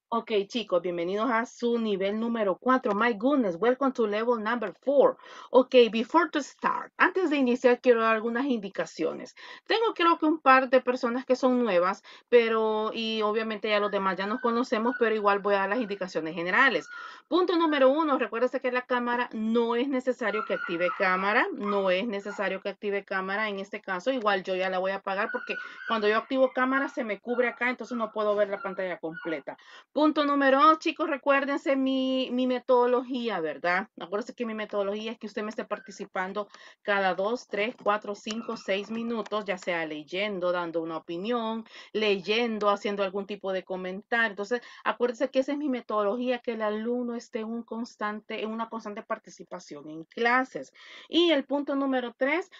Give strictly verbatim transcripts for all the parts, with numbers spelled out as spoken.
Ok, chicos, bienvenidos a su nivel número cuatro. My goodness, welcome to level number four. Ok, before to start, antes de iniciar quiero dar algunas indicaciones. Tengo creo que un par de personas que son nuevas, pero y obviamente ya los demás ya nos conocemos, pero igual voy a dar las indicaciones generales. Punto número uno, recuérdese que la cámara no es necesario que active cámara, no es necesario que active cámara en este caso, igual yo ya la voy a apagar porque cuando yo activo cámara se me cubre acá, entonces no puedo ver la pantalla completa. Punto número dos, chicos, recuérdense mi, mi metodología, ¿verdad? Acuérdense que mi metodología es que usted me esté participando cada dos, tres, cuatro, cinco, seis minutos, ya sea leyendo, dando una opinión, leyendo, haciendo algún tipo de comentario. Entonces, acuérdense que esa es mi metodología, que el alumno esté en un constante, en una constante participación en clases. Y el punto número tres,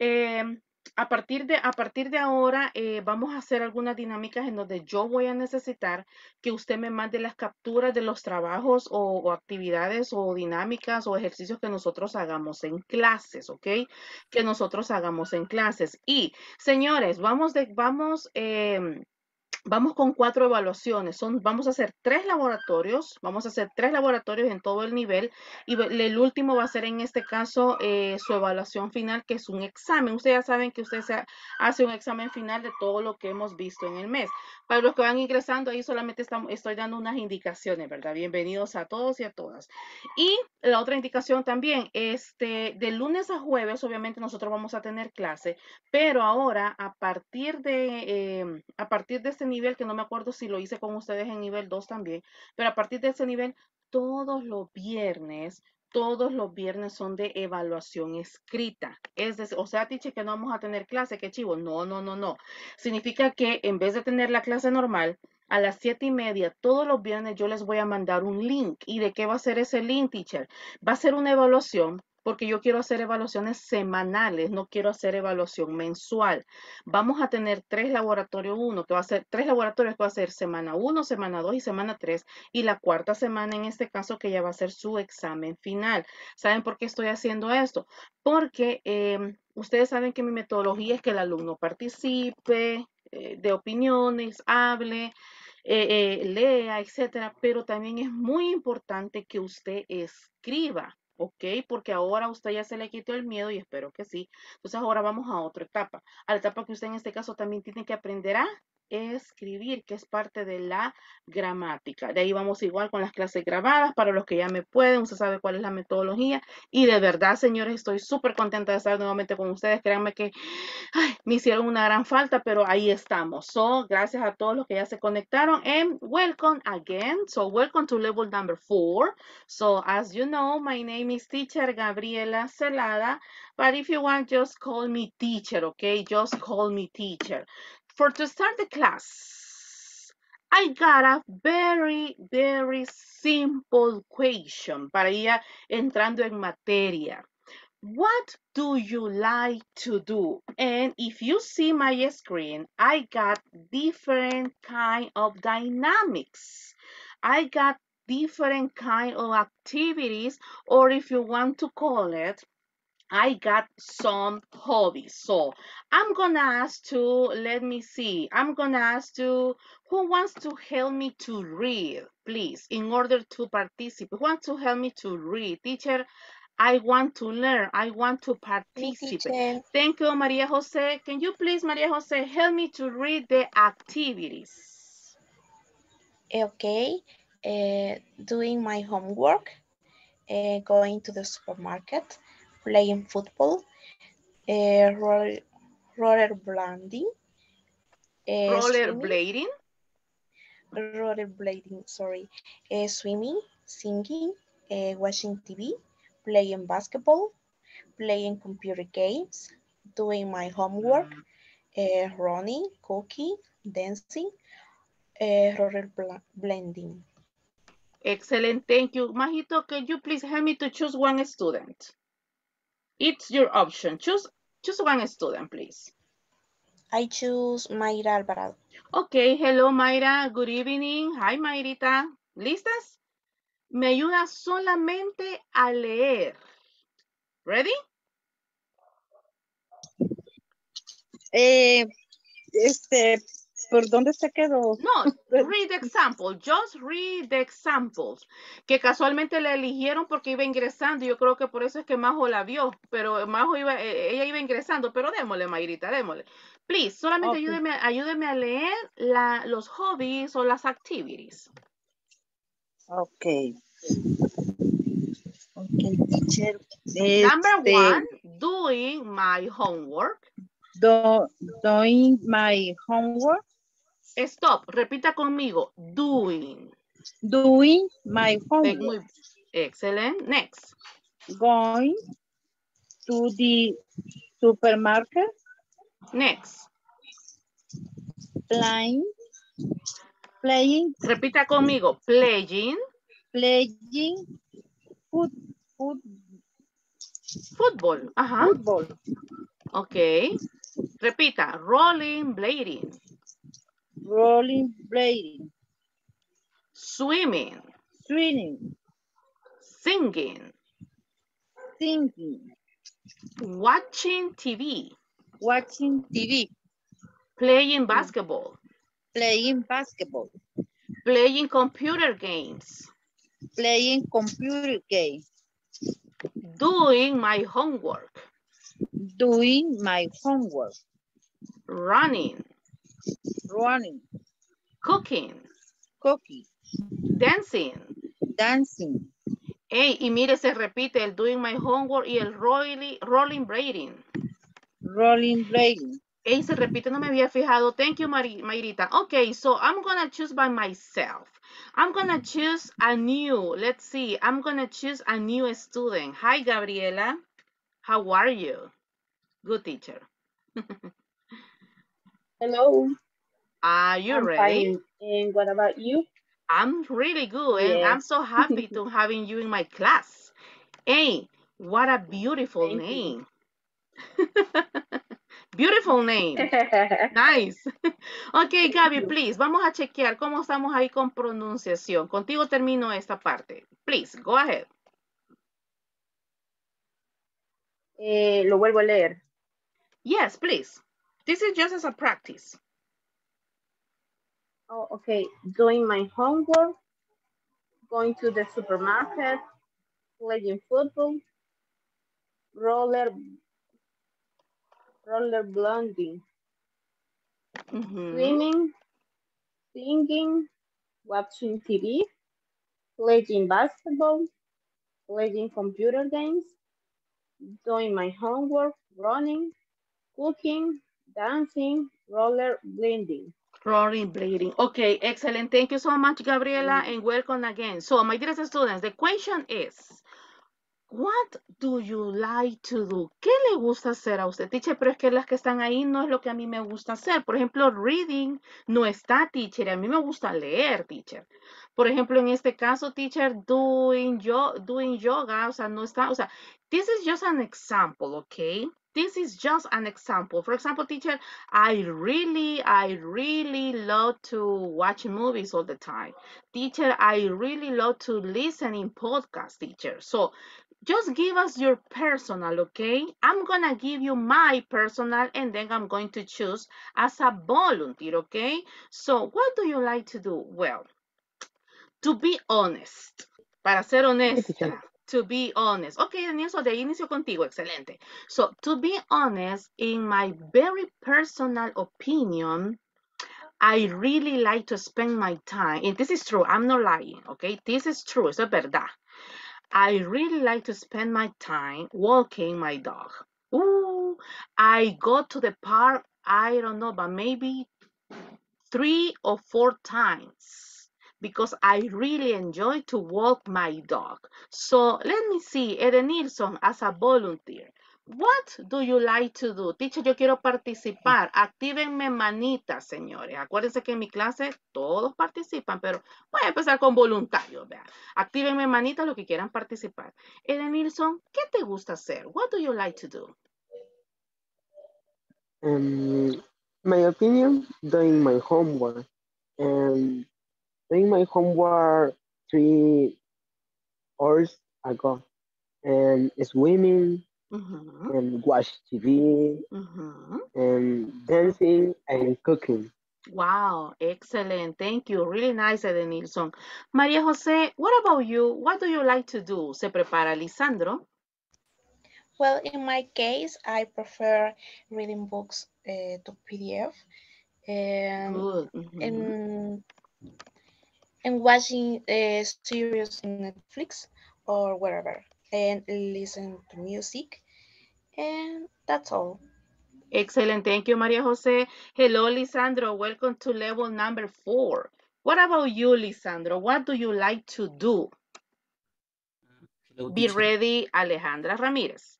eh, a partir de, a partir de ahora eh, vamos a hacer algunas dinámicas en donde yo voy a necesitar que usted me mande las capturas de los trabajos o, o actividades o dinámicas o ejercicios que nosotros hagamos en clases, ¿ok? Que nosotros hagamos en clases. Y, señores, vamos de, vamos, eh, vamos con cuatro evaluaciones. Son, vamos a hacer tres laboratorios. Vamos a hacer tres laboratorios en todo el nivel. Y el último va a ser en este caso eh, su evaluación final, que es un examen. Ustedes ya saben que usted se hace un examen final de todo lo que hemos visto en el mes. Para los que van ingresando, ahí solamente estamos, estoy dando unas indicaciones, ¿verdad? Bienvenidos a todos y a todas. Y la otra indicación también, este, de lunes a jueves, obviamente nosotros vamos a tener clase, pero ahora a partir de, eh, a partir de este nivel, que no me acuerdo si lo hice con ustedes en nivel dos también, pero a partir de ese nivel, todos los viernes, todos los viernes son de evaluación escrita. Es decir, o sea, teacher, que no vamos a tener clase, qué chivo. No, no, no, no. Significa que en vez de tener la clase normal, a las siete y media, todos los viernes yo les voy a mandar un link. ¿Y de qué va a ser ese link, teacher? Va a ser una evaluación porque yo quiero hacer evaluaciones semanales, no quiero hacer evaluación mensual. Vamos a tener tres laboratorios uno, que va a ser tres laboratorios que va a ser semana uno, semana dos y semana tres, y la cuarta semana en este caso que ya va a ser su examen final. ¿Saben por qué estoy haciendo esto? Porque eh, ustedes saben que mi metodología es que el alumno participe, eh, de opiniones, hable, eh, eh, lea, etcétera, pero también es muy importante que usted escriba, ¿ok? Porque ahora usted ya se le quitó el miedo y espero que sí. Entonces ahora vamos a otra etapa, a la etapa que usted en este caso también tiene que aprender a escribir, que es parte de la gramática. De ahí vamos igual con las clases grabadas, para los que ya me pueden, usted sabe cuál es la metodología. Y de verdad, señores, estoy súper contenta de estar nuevamente con ustedes. Créanme que ay, me hicieron una gran falta, pero ahí estamos. So, gracias a todos los que ya se conectaron. And welcome again. So, welcome to level number four. So, as you know, my name is teacher Gabriela Celada. But if you want, just call me teacher, okay? Just call me teacher. For to start the class, I got a very, very simple question para ir entrando en materia. What do you like to do? And if you see my screen, I got different kind of dynamics. I got different kind of activities, or if you want to call it, I got some hobbies. So I'm gonna ask to, let me see, I'm gonna ask to, who wants to help me to read, please, in order to participate? Who wants to help me to read? Teacher, I want to learn. I want to Me participate. teacher. Thank you, Maria Jose. Can you please, Maria Jose, help me to read the activities? Okay. Uh, doing my homework. Uh, going to the supermarket. Playing football. Uh, roller, roller blending. Uh, swimming. Rollerblading. Rollerblading. Sorry. Uh, swimming. Singing. Uh, watching T V. Playing basketball. Playing computer games. Doing my homework. Mm, Uh, running. Cooking. Dancing. Uh, roller blending. excellent. Thank you. Majito, can you please help me to choose one student? It's your option. Choose, choose one student, please. I choose Mayra Alvarado. Okay. Hello, Mayra. Good evening. Hi, Mayrita. ¿Listas? Me ayuda solamente a leer. Ready? Eh, este, ¿Por dónde se quedó? No, read the example, just read the examples, que casualmente la eligieron porque iba ingresando, yo creo que por eso es que Majo la vio, pero Majo iba, eh, ella iba ingresando, pero démosle, Mayrita, démosle. Please, solamente Okay. ayúdeme, ayúdeme a leer la, los hobbies o las activities. Okay. Okay, teacher. Number Este, one, doing my homework. do, doing my homework. Stop, repita conmigo, doing. Doing my homework. Muy, excellent, next. Going to the supermarket. Next. Playing. Playing. Repita conmigo, playing. Playing. Foot, foot, Fútbol, ajá. Football. Ok. Repita, rolling, blading. Rolling, blading. Swimming. Swimming. Singing. Singing. Watching T V. Watching T V. Playing basketball. Playing basketball. Playing computer games. Playing computer games. Doing my homework. Doing my homework. Running. Running. Cooking. Cooking. Dancing. Dancing. Hey, y mire, se repite el doing my homework y el rolling, rolling blading. Rolling blading. Hey, se repite, no me había fijado. Thank you, Mari Mayrita. Okay, so I'm gonna choose by myself. I'm gonna choose a new, let's see, I'm gonna choose a new student. Hi, Gabriela. How are you? Good teacher. Hello. Are you I'm ready? fine. And what about you? I'm really good, and Yes. I'm so happy to having you in my class. Hey, what a beautiful Thank name. Beautiful name. you. Nice. Ok, Gaby, please, vamos a chequear cómo estamos ahí con pronunciación. Contigo termino esta parte. Please, go ahead. eh, lo vuelvo a leer. Yes, please. This is just as a practice. Oh, okay. Doing my homework, going to the supermarket, playing football, roller, roller blonding, Mm-hmm. swimming, singing, watching T V, playing basketball, playing computer games, doing my homework, running, cooking, dancing, roller blending. Rolling blading. Okay, excellent. Thank you so much, Gabriela, and welcome again. So, my dear students, the question is, what do you like to do? ¿Qué le gusta hacer a usted, teacher? Pero es que las que están ahí no es lo que a mí me gusta hacer. Por ejemplo, reading no está, teacher. A mí me gusta leer, teacher. Por ejemplo, en este caso, teacher, doing, yo, doing yoga, o sea, no está, o sea, this is just an example, okay? This is just an example. For example, teacher, I really, I really love to watch movies all the time. Teacher, I really love to listen in podcasts, teacher. So, just give us your personal, okay? I'm gonna give you my personal and then I'm going to choose as a volunteer, okay? So what do you like to do? Well, to be honest, para ser honesta, to be honest. Okay, Daniel, so de inicio contigo, excelente. So to be honest, in my very personal opinion, I really like to spend my time, and this is true, I'm not lying, okay? This is true, eso es verdad. I really like to spend my time walking my dog. Ooh, I go to the park, I don't know, but maybe three or four times because I really enjoy to walk my dog. So let me see, Edenilson, as a volunteer. What do you like to do? Teacher, yo quiero participar. Actívenme manitas, señores. Acuérdense que en mi clase todos participan, pero voy a empezar con voluntarios. Vean. Actívenme manitas los que quieran participar. Edenilson, ¿qué te gusta hacer? What do you like to do? Um, my opinion, doing my homework. And doing my homework three hours ago. And swimming, Mm-hmm. and watch T V, Mm-hmm. and dancing and cooking. Wow, excellent. Thank you. Really nice, Edenilson. María José, what about you? What do you like to do? Se prepara Lisandro. Well, in my case, I prefer reading books uh, to P D F and Good. Mhm. and, and watching a series in Netflix or wherever and listen to music. And that's all. Excellent. Thank you, María José. Hello, Lisandro. Welcome to level number four. What about you, Lisandro? What do you like to do? Hello, Be teacher. ready, Alejandra Ramírez.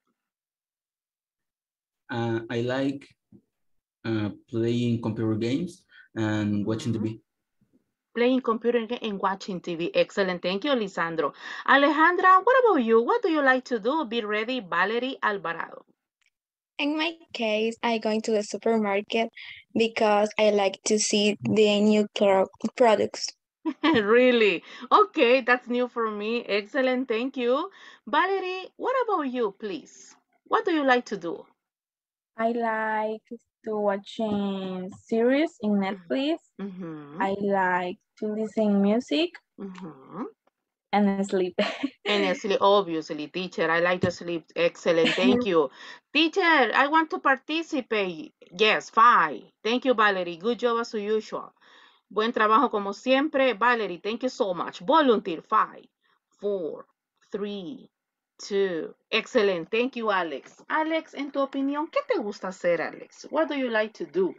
Uh, I like uh, playing computer games and watching Mhm. T V. Playing computer game and watching T V. Excellent. Thank you, Lisandro. Alejandra, what about you? What do you like to do? Be ready, Valerie Alvarado. In my case, I go into the supermarket because I like to see the new pro- products. Really? Okay, that's new for me. Excellent. Thank you. Valerie, what about you, please? What do you like to do? I like to watching series in Netflix. Mm-hmm. I like to listen music Mm-hmm. and sleep. And sleep, obviously, teacher, I like to sleep. Excellent. Thank you. Teacher, I want to participate. Yes, five. Thank you, Valerie. Good job as usual. Buen trabajo como siempre. Valerie, thank you so much. Volunteer, five, four, three, two. Excellent. Thank you, Alex. Alex, en tu opinión, ¿qué te gusta hacer, Alex? What do you like to do?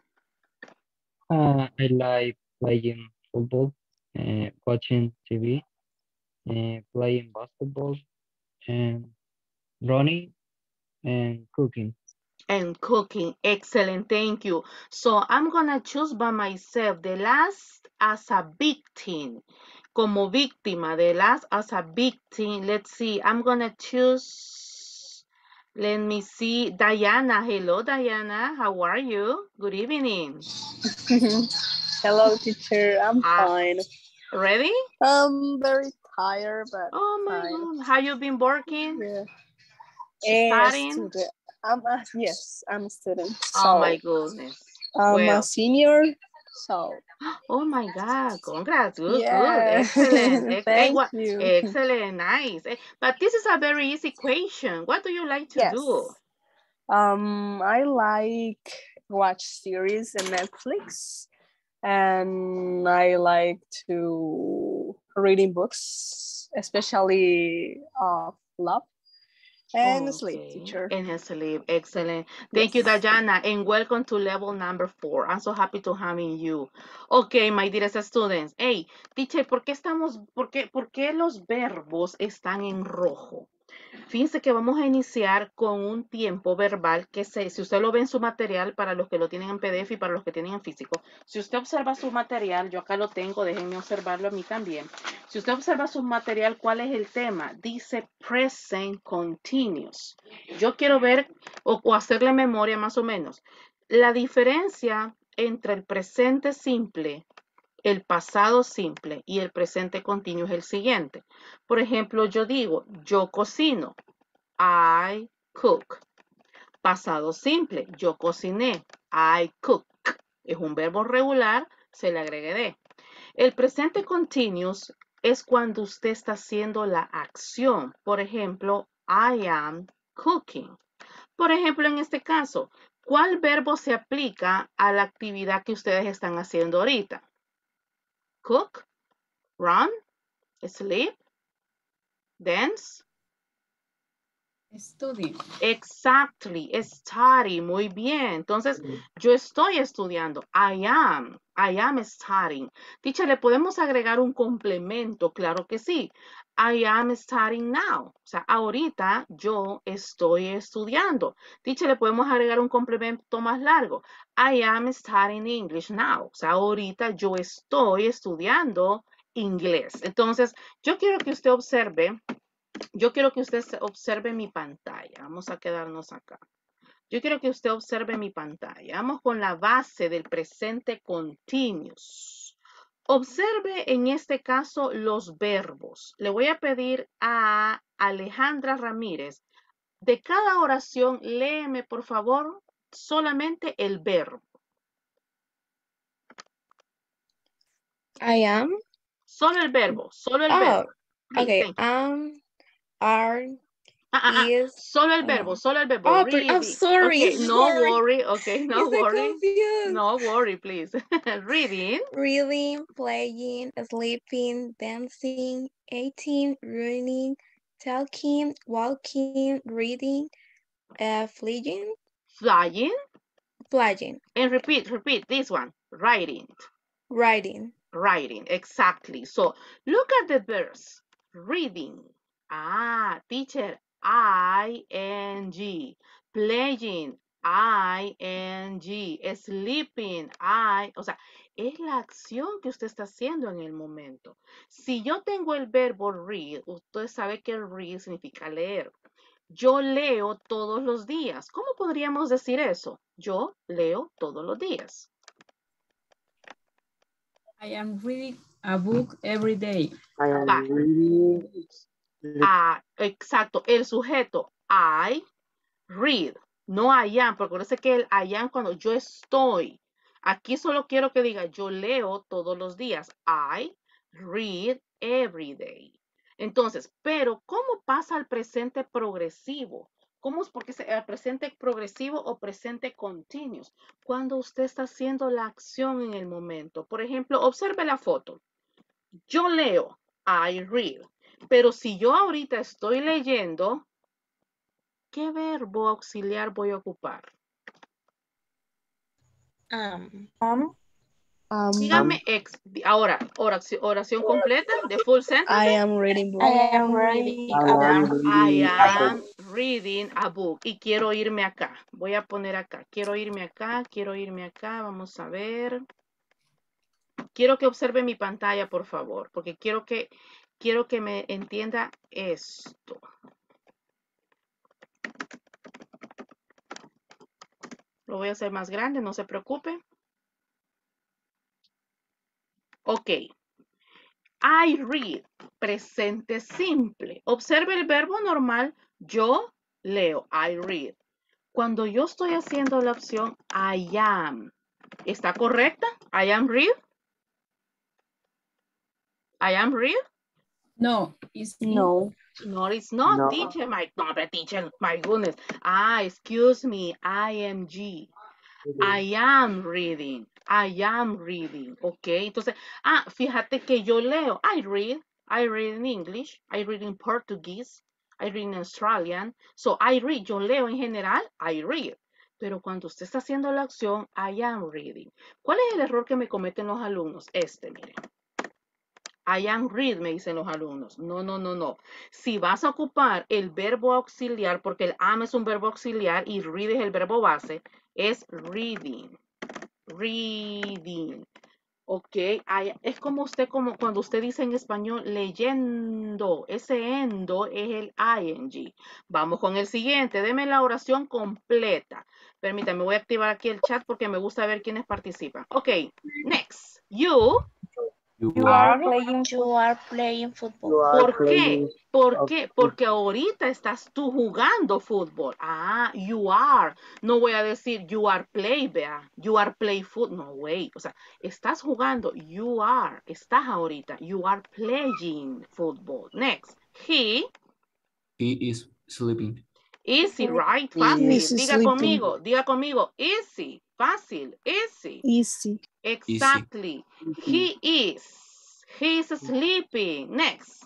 Uh, I like playing football, uh, watching T V, uh, playing basketball, and running and cooking. And cooking. Excellent. Thank you. So I'm going to choose by myself the last as a victim. Como víctima, the last as a victim. Let's see. I'm going to choose, let me see, Diana. Hello, Diana. How are you? Good evening. Hello, teacher. I'm Uh, fine. ready? I'm very tired, but Oh my fine. God. How you been working? Yeah. A Studying? student. I'm a, yes, I'm a student. Oh So my goodness. I'm Well. a senior. So Oh my God, congrats, good, good, yeah. excellent, ex eh, Thank what, you. excellent, nice. Eh, But this is a very easy question. What do you like to Yes. do? Um, I like watch series on Netflix, and I like to reading books, especially of love. And sleep, Okay, teacher. and sleep, excellent. Thank you, Yes. Diana, and welcome to level number four. I'm so happy to having you. Okay, my dearest students. Hey, teacher, ¿por qué estamos, por qué, por qué los verbos están en rojo? Fíjense que vamos a iniciar con un tiempo verbal que se, si usted lo ve en su material, para los que lo tienen en P D F y para los que tienen en físico, si usted observa su material, yo acá lo tengo, déjenme observarlo a mí también. Si usted observa su material, ¿cuál es el tema? Dice present continuous. Yo quiero ver o, o hacerle memoria más o menos. La diferencia entre el presente simple, el pasado simple y el presente continuo es el siguiente. Por ejemplo, yo digo, yo cocino. I cook. Pasado simple, yo cociné. I cook. Es un verbo regular, se le agregué de. El presente continuous es cuando usted está haciendo la acción. Por ejemplo, I am cooking. Por ejemplo, en este caso, ¿cuál verbo se aplica a la actividad que ustedes están haciendo ahorita? Cook, run, sleep, dance. Study. Exactly, study, muy bien. Entonces, yo estoy estudiando. I am, I am studying. Teacher, ¿le podemos agregar un complemento? Claro que sí. I am studying now. O sea, ahorita yo estoy estudiando. Teacher, ¿le podemos agregar un complemento más largo? I am studying English now. O sea, ahorita yo estoy estudiando inglés. Entonces, yo quiero que usted observe. Yo quiero que usted observe mi pantalla. Vamos a quedarnos acá. Yo quiero que usted observe mi pantalla. Vamos con la base del presente continuous. Observe en este caso los verbos. Le voy a pedir a Alejandra Ramírez, de cada oración, léeme por favor solamente el verbo. I am. Solo el verbo, solo el Oh, verbo. Please, okay. thank you. Um, are, Ah, ah, ah, is. Solo el oh, verbo, no. solo el verbo. Oh, but I'm Reading. sorry. Okay, no sorry. worry. Okay, no Is I worry. confused? No worry, please. Reading. Reading, playing, sleeping, dancing, eating, running, talking, walking, reading, uh, flying, Flying. flying, And repeat, repeat this one. Writing. writing. Writing, exactly. So look at the verbs. Reading. Ah, teacher, I N G. Playing, I N G. Sleeping, I. O sea, es la acción que usted está haciendo en el momento. Si yo tengo el verbo read, usted sabe que el read significa leer. Yo leo todos los días. ¿Cómo podríamos decir eso? Yo leo todos los días. I am reading a book every day. I am Va. reading. Ah, exacto, el sujeto I read, no I am, porque parece que el I am cuando yo estoy. Aquí solo quiero que diga yo leo todos los días. I read every day. Entonces, pero ¿cómo pasa al presente progresivo? ¿Cómo es porque el presente progresivo o presente continuous? Cuando usted está haciendo la acción en el momento. Por ejemplo, observe la foto. Yo leo, I read. Pero si yo ahorita estoy leyendo, ¿qué verbo auxiliar voy a ocupar? Um, Um, Um, Dígame ex, ahora, oración, oración completa, the full sentence. I am reading book. I am reading I a am book. I reading a am book. reading a book. Y quiero irme acá. Voy a poner acá. Quiero irme acá, quiero irme acá. Vamos a ver. Quiero que observe mi pantalla, por favor, porque quiero que, quiero que me entienda esto. Lo voy a hacer más grande, no se preocupe. Ok. I read, presente simple. Observe el verbo normal, yo leo, I read. Cuando yo estoy haciendo la opción I am, ¿está correcta? I am read. I am read. No, it's No. No, it's not, No. teacher. My, no, but teacher, my goodness. Ah, excuse me, I am G. I am reading. I am reading. Ok, entonces, ah, fíjate que yo leo. I read. I read in English. I read in Portuguese. I read in Australian. So, I read. Yo leo en general. I read. Pero cuando usted está haciendo la acción, I am reading. ¿Cuál es el error que me cometen los alumnos? Este, miren. I am read, me dicen los alumnos. No, no, no, no. Si vas a ocupar el verbo auxiliar, porque el am es un verbo auxiliar y read es el verbo base, es reading. Reading. Ok, I, es como usted, como cuando usted dice en español leyendo. Ese endo es el ing. Vamos con el siguiente. Deme la oración completa. Permítame, voy a activar aquí el chat porque me gusta ver quiénes participan. Ok, next. You. You, You are, are playing you football. are playing You football. are ¿Por qué? playing ¿Por of qué? football. Porque ahorita estás tú jugando fútbol. Ah, you are. No voy a decir you are play, vea. You are play foot. No, way. O sea, estás jugando. You are. Estás ahorita. You are playing football. Next. He. he is sleeping. Easy, right? He Fácil. is Diga sleeping. conmigo. Diga conmigo. Easy. Fácil. Easy. Easy. Exactly. He is. He is sleeping. Next.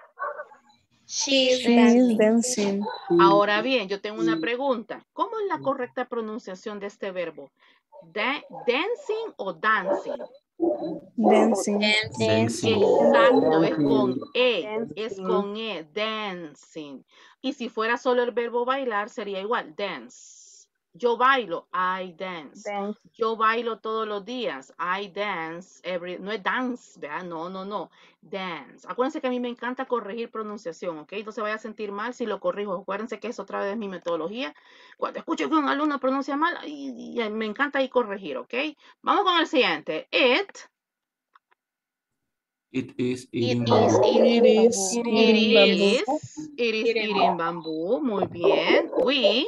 She is She is dancing. dancing. Ahora bien, yo tengo una pregunta. ¿Cómo es la correcta pronunciación de este verbo? Da- ¿Dancing o dancing? Dancing. Dancing. Exacto, es con E, Dancing. es con E, dancing. Y si fuera solo el verbo bailar, sería igual, dance. Yo bailo, I dance. Dance. Yo bailo todos los días, I dance every, no es dance, ¿verdad? No, no, no, dance. Acuérdense que a mí me encanta corregir pronunciación, ¿ok? No se vaya a sentir mal si lo corrijo. Acuérdense que es otra vez mi metodología. Cuando escucho que un alumno pronuncia mal, y, y me encanta ahí corregir, ¿ok? Vamos con el siguiente. It. It is It eating is bamboo. eating It is bamboo. It eating bamboo. is, it is eating bamboo. Muy bien. We,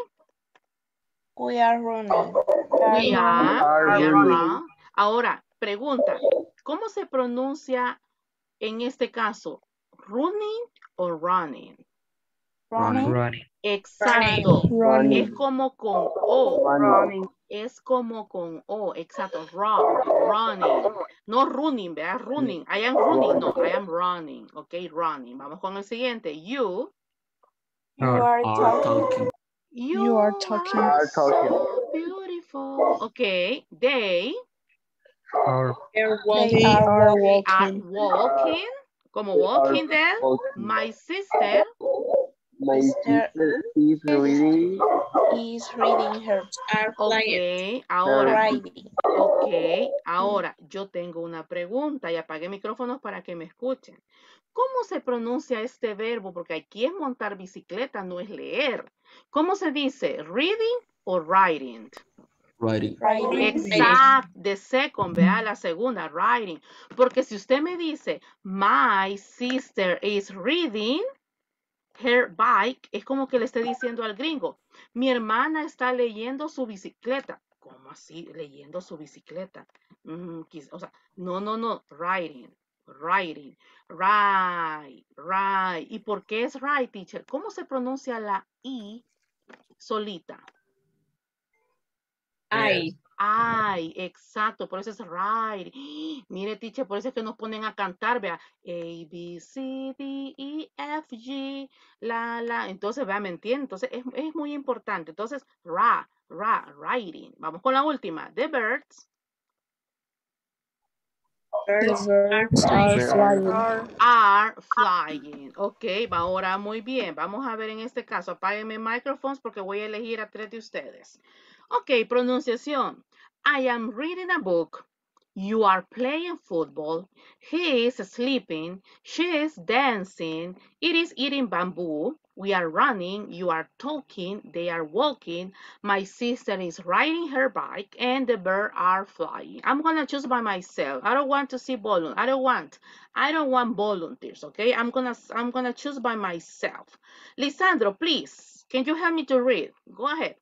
We are running. we are, Are we are running. wrong. Ahora, pregunta. ¿Cómo se pronuncia en este caso? ¿Running o running? Running. Running. Exacto. Running. Es como con O. Running. Es como con O. Exacto. Run, running. No running, ¿verdad? Running. I am running. No, I am running. Ok, running. Vamos con el siguiente. You. You are Are talking. talking. You, You are talking. are talking. so beautiful. Okay, they Are They're They walking. are Are walking. are walking. walking. Como They are walking there. walking. My sister My Sister sister is reading. is reading her Are flying. Ok, ahora, writing. ok, ahora yo tengo una pregunta y apagué micrófonos para que me escuchen. ¿Cómo se pronuncia este verbo? Porque aquí es montar bicicleta, no es leer. ¿Cómo se dice? ¿Reading o writing? Writing. Writing. Exacto, the second, vea la segunda, writing. Porque si usted me dice, my sister is reading her bike, es como que le esté diciendo al gringo, mi hermana está leyendo su bicicleta. ¿Cómo así? Leyendo su bicicleta. Mm, quiz- o sea, no, no, no, writing, writing, right, right. ¿Y por qué es right, teacher? ¿Cómo se pronuncia la I solita? I. Ay, exacto, por eso es right. Mire, teacher, por eso es que nos ponen a cantar, vea, A, B, C, D, E, F, G, la, la. Entonces, vea, ¿me entiende? Entonces, es, es muy importante. Entonces, ra, ra, writing. Vamos con la última. The birds The Birds birds are are flying. flying. are flying. Ok, va ahora muy bien. Vamos a ver en este caso. Apáguenme microphones porque voy a elegir a tres de ustedes. Ok, pronunciación. I am reading a book. You are playing football. He is sleeping. She is dancing. It is eating bamboo. We are running. You are talking. They are walking. My sister is riding her bike and the birds are flying. I'm gonna choose by myself. I don't want to see volunteers. I don't want. I don't want volunteers. Okay, I'm gonna. I'm gonna choose by myself. Lisandro, please. Can you help me to read? Go ahead.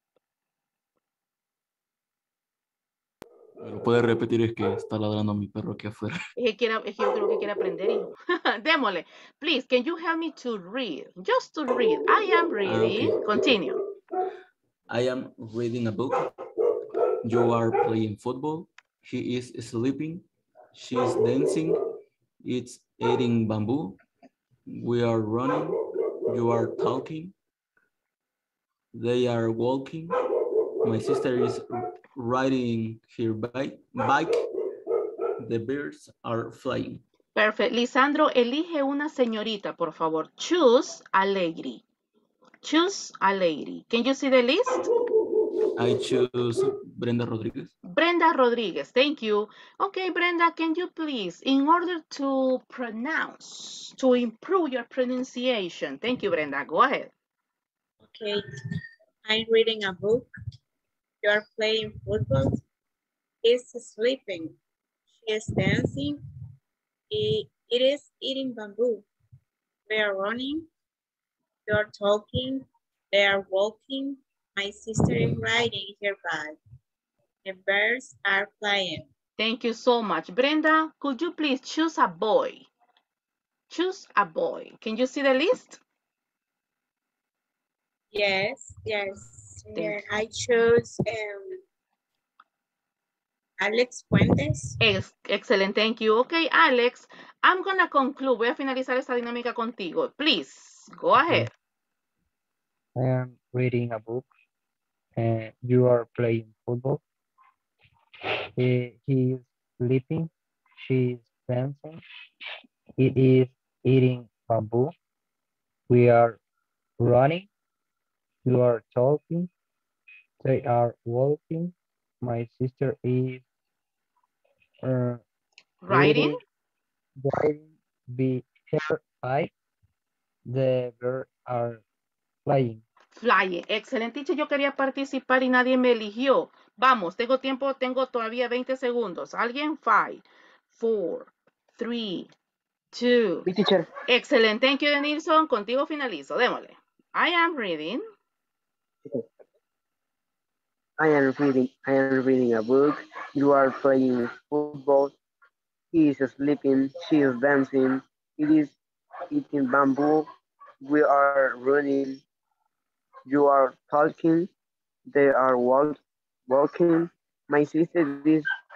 ¿Lo puede repetir? Es que está ladrando mi perro aquí afuera. Es que, quiera, es que yo creo que quiere aprender, hijo. Démosle. Please, can you help me to read? Just to read. I am reading. Ah, okay. Continue. I am reading a book. You are playing football. He is sleeping. She is dancing. It's eating bamboo. We are running. You are talking. They are walking. My sister is riding her bike. bike. The birds are flying. Perfect. Lisandro, elige una señorita, por favor. Choose a lady. Choose a lady. Can you see the list? I choose Brenda Rodriguez. Brenda Rodriguez, thank you. Okay, Brenda, can you please, in order to pronounce, to improve your pronunciation, thank you, Brenda, go ahead. Okay. I'm reading a book. You're playing football. He's sleeping. She is dancing. It, it is eating bamboo. We are running. You're talking. They are walking. My sister is riding her bike. The birds are flying. Thank you so much. Brenda, could you please choose a boy? Choose a boy. Can you see the list? Yes, yes. Thank Yeah, I chose um, Alex Fuentes. Ex excellent, thank you. Okay, Alex, I'm gonna conclude. Voy a finalizar esta dinámica contigo. Please, go ahead. I am reading a book. Uh, you are playing football. He, he is sleeping. She is dancing. He is eating bamboo. We are running. You are talking. They are walking. My sister is uh, Writing? riding the her bike. The birds are flying. Flying. Excelente, teacher. Yo quería participar y nadie me eligió. Vamos, tengo tiempo, tengo todavía veinte segundos. ¿Alguien? Five, four, three, two. Mi teacher. Excelente, thank you, Denilson. Contigo finalizo. Démosle. I am reading. I am reading. I am reading a book. You are playing football. He is sleeping. She is dancing. It is eating bamboo. We are running. You are talking. They are walk, walking. My sister is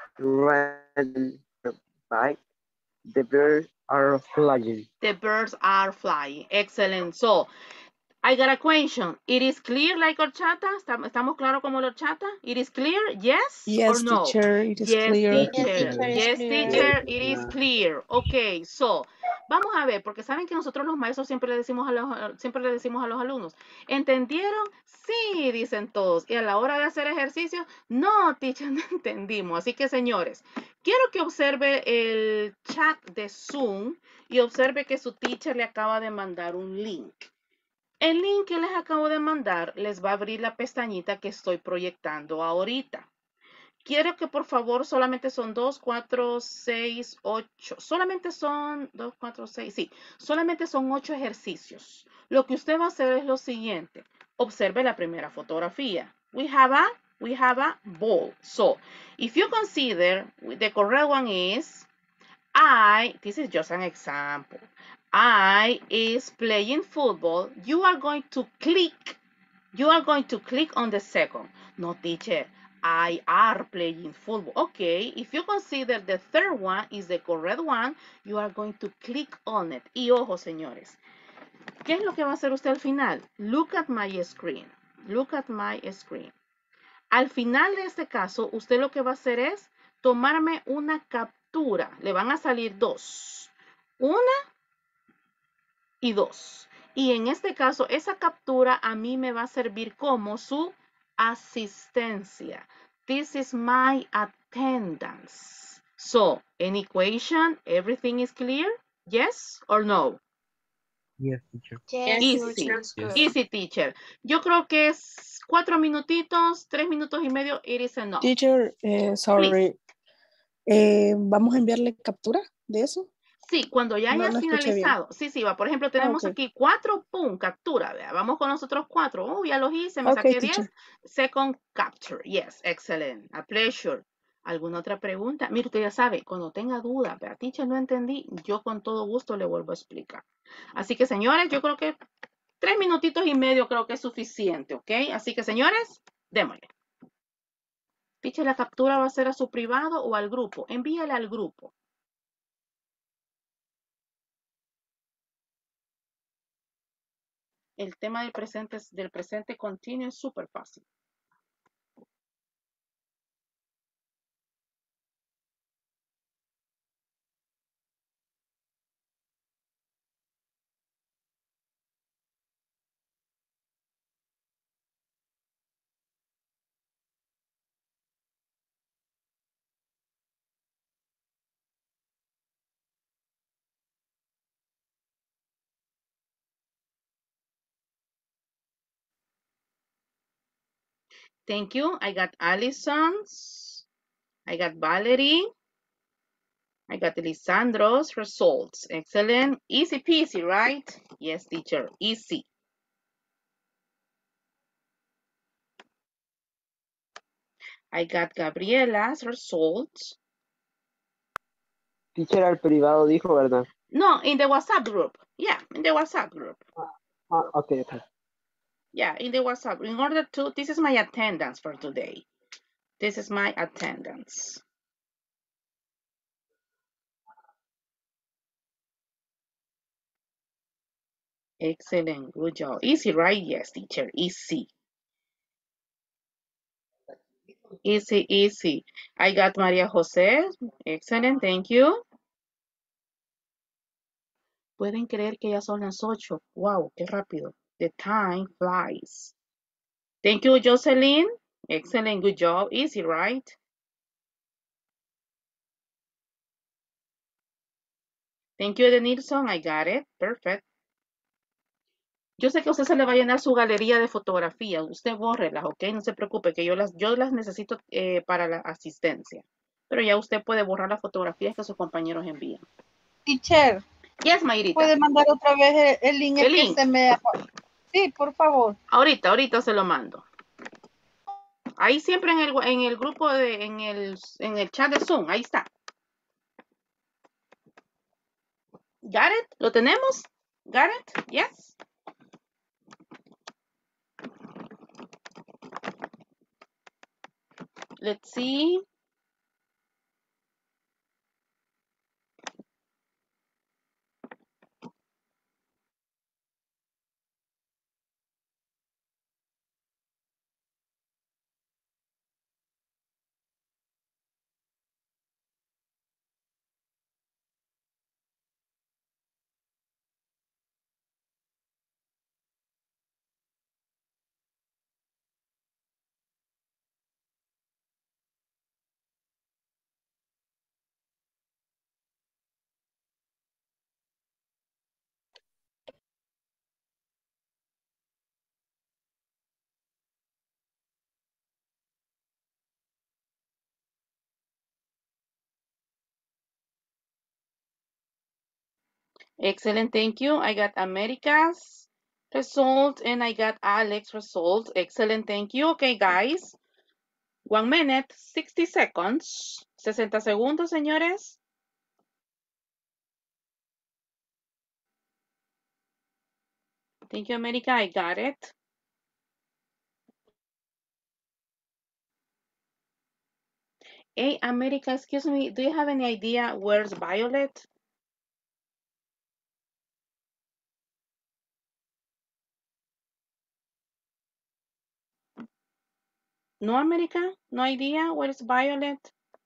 riding her bike. The birds are flying. The birds are flying. Excellent. So, I got a question. It is clear like horchata? ¿Estamos claros como la horchata? It is clear? Yes, or Yes, no? teacher, it is Yes, clear. Yes, teacher. teacher, it's Yes, clear. teacher, it is clear. Ok, so, vamos a ver, porque saben que nosotros los maestros siempre le decimos a los, siempre le decimos a los alumnos, ¿entendieron? Sí, dicen todos. Y a la hora de hacer ejercicio, no, teacher, no entendimos. Así que, señores, quiero que observe el chat de Zoom y observe que su teacher le acaba de mandar un link. El link que les acabo de mandar les va a abrir la pestañita que estoy proyectando ahorita. Quiero que por favor solamente son dos, cuatro, seis, ocho. Solamente son dos, cuatro, seis. Sí, solamente son ocho ejercicios. Lo que usted va a hacer es lo siguiente. Observe la primera fotografía. We have a, we have a ball. So, if you consider the correct one is I, this is just an example. I is playing football. You are going to click. You are going to click on the second. No, teacher. I are playing football. Okay, if you consider the third one is the correct one, you are going to click on it. Y ojo, señores. ¿Qué es lo que va a hacer usted al final? Look at my screen. Look at my screen. Al final de este caso, usted lo que va a hacer es tomarme una captura. Le van a salir dos. Una y dos. Y en este caso, esa captura a mí me va a servir como su asistencia. This is my attendance. So, any question, everything is clear? Yes or no? Yes, teacher. Yes, Easy, teacher, it's Yes. good. easy, teacher. Yo creo que es cuatro minutitos, tres minutos y medio, it is enough. Teacher, eh, sorry. Eh, ¿Vamos a enviarle captura de eso? Sí, cuando ya No, hayas no escuché bien. finalizado. Sí, sí, va. Por ejemplo, tenemos ok. aquí cuatro, pum, captura. Vea. Vamos con los otros cuatro. Oh, ya los hice, me Ok, saqué teacher. diez. Second capture. Yes, excellent. A pleasure. ¿Alguna otra pregunta? Mire, usted ya sabe, cuando tenga duda, vea, teacher, no entendí, yo con todo gusto le vuelvo a explicar. Así que, señores, yo creo que tres minutitos y medio creo que es suficiente, ¿ok? Así que, señores, démosle. Teacher, ¿la captura va a ser a su privado o al grupo? Envíale al grupo. El tema del presente, del presente continuo es súper fácil. Thank you. I got Allison's. I got Valerie. I got Lisandro's results. Excellent. Easy peasy, right? Yes, teacher. Easy. I got Gabriela's results. Teacher al privado dijo, ¿verdad? No, in the WhatsApp group. Yeah, in the WhatsApp group. Ah, okay, okay. Yeah, in the WhatsApp. In order to, this is my attendance for today. This is my attendance. Excellent. Good job. Easy, right? Yes, teacher. Easy. Easy, easy. I got Maria Jose. Excellent. Thank you. Pueden creer que ya son las ocho. Wow, qué rápido. The time flies. Thank you, Jocelyn. Excellent. Good job. Easy, right? Thank you, Edenilson. I got it. Perfect. Yo sé que a usted se le va a llenar su galería de fotografías. Usted bórrelas, ¿ok? No se preocupe, que yo las, yo las necesito eh, para la asistencia. Pero ya usted puede borrar las fotografías que sus compañeros envían. Teacher, Yes, Mayrita. ¿puede mandar otra vez el, el link? El que link. se me... Sí, por favor. Ahorita, ahorita se lo mando. Ahí siempre en el, en el grupo, de, en, el, en el chat de Zoom, ahí está. Got it? ¿Lo tenemos? Got it? Yes? Let's see. Excellent, thank you. I got America's result and I got Alex's result. Excellent, thank you. Okay, guys. One minute, sixty seconds. sesenta segundos, señores. Thank you, America. I got it. Hey, America, excuse me. Do you have any idea where's Violet? No, America? No idea where's Violet?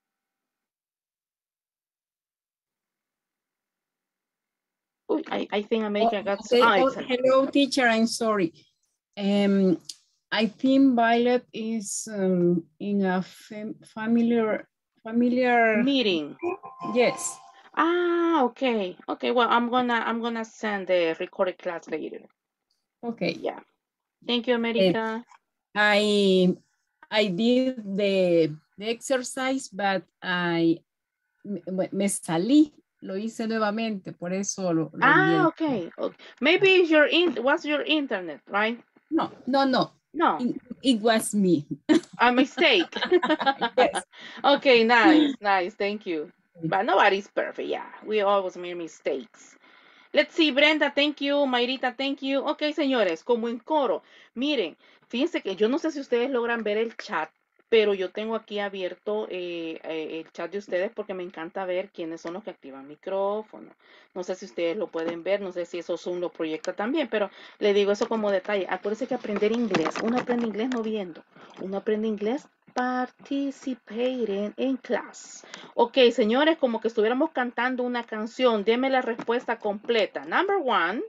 Uy, I, I think America got... Okay. Ah, Oh, excellent. hello, teacher. I'm sorry. Um, I think Violet is um, in a fam familiar familiar Meeting. Yes. Ah, okay. Okay, well, I'm gonna I'm gonna send the recorded class later. Okay. Yeah. Thank you, Uh, America. I I did the, the exercise, but I me, me salí, lo hice nuevamente, por eso lo, lo envié. Ah, okay. Okay. Maybe it's your in what's your internet, right? No, no, no. No. It, it was me. A mistake. Yes. Okay, nice, nice. Thank you. But nobody's perfect. Yeah, we always make mistakes. Let's see, Brenda, thank you. Mayrita, thank you. Ok, señores, como en coro. Miren, fíjense que yo no sé si ustedes logran ver el chat, pero yo tengo aquí abierto eh, eh, el chat de ustedes porque me encanta ver quiénes son los que activan micrófono. No sé si ustedes lo pueden ver, no sé si eso Zoom lo proyecta también, pero le digo eso como detalle. Acuérdense que aprender inglés, uno aprende inglés no viendo, uno aprende inglés participating in class. Ok, señores, como que estuviéramos cantando una canción. Deme la respuesta completa. Number one.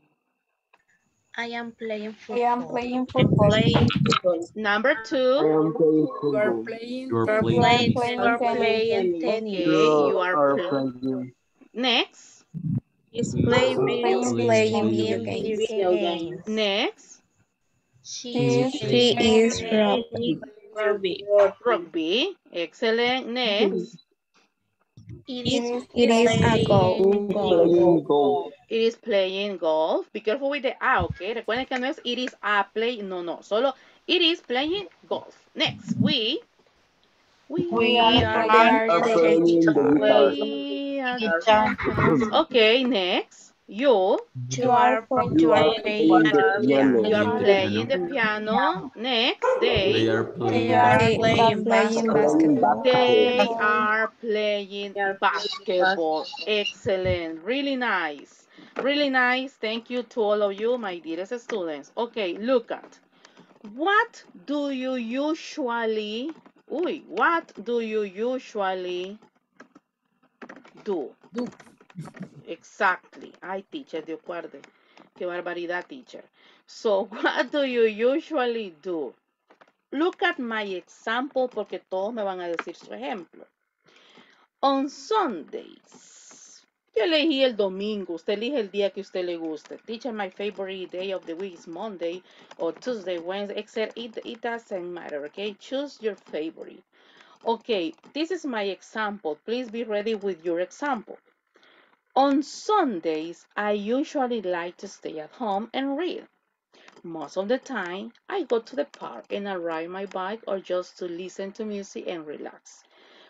I am playing I am football. playing football. Playing football. Number I two. am playing You are football. playing. You are You're playing playing, tennis. Playing you're tennis. playing tennis. Okay, you You are are playing. playing. Next. He's He's playing video Playing Playing video video games. games. video games. Next. She, He She is is playing from Playing rugby. Rugby. Excellent. Next. it He's is It is a goal. playing He's golf. playing golf. It is playing golf. Be careful with the A, ok. Recuerden que no es it is a play. No, no. Solo it is playing golf. Next. We. We, We We are are we We are are playing playing playing the guitar. guitar. we are Guitar. okay, next. You. You You are are playing You are playing playing the the piano. You are Playing the piano. playing piano. the piano. Next. They They. are They playing are They basketball. are playing playing basketball. Playing basketball. They basketball. are playing They are playing basketball. basketball. Excellent. Really nice. Really nice. Thank you to all of you, my dearest students. Okay, look at. What do you usually, uy, what do you usually do? Do. Exactly. Ay, teacher, Dios guarde. Qué barbaridad, teacher. So, what do you usually do? Look at my example porque todos me van a decir su ejemplo. On Sundays. Yo elegí el domingo. Usted elige el día que usted le guste. Teacher, my favorite day of the week is Monday or Tuesday, Wednesday, except it, it doesn't matter, okay? Choose your favorite. Okay, this is my example. Please be ready with your example. On Sundays, I usually like to stay at home and read. Most of the time, I go to the park and I ride my bike or just to listen to music and relax.